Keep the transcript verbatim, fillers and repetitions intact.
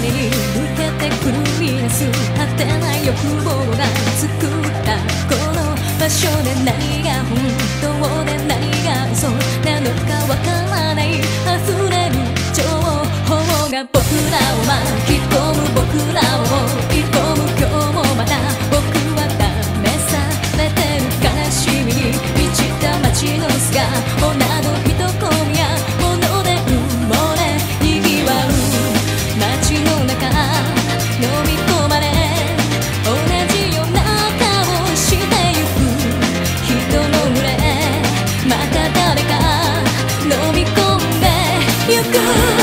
に向けて繰り出す果てない欲望が作ったこの場所で何が本当で何が嘘なのかわからない溢れる情報が僕らを巻き込む僕らを追い込む今日もまた僕は試されてる悲しみに満ちた街の素顔など人混みや物で埋もれにぎわう街の中飲み込まれ同じような顔してゆく人の群れまた誰か飲み込んでゆく